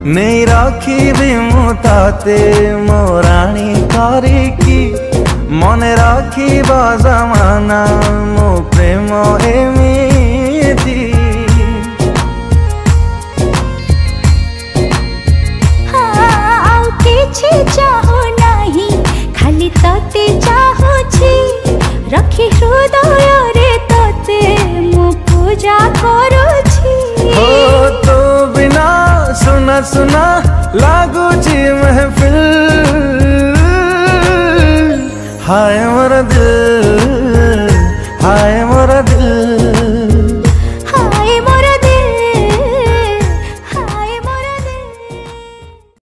नहीं रखी मुताते मोराणी तारिकी मने रखी जमाना मो प्रेम एमिति हाँ किछि चाहो नाही खाली तते चाहुछि रखी हृदय रे तते मो पूजा करूछि। हो तो बिना सुना सुना लागुची महफिल हाय मोर दिल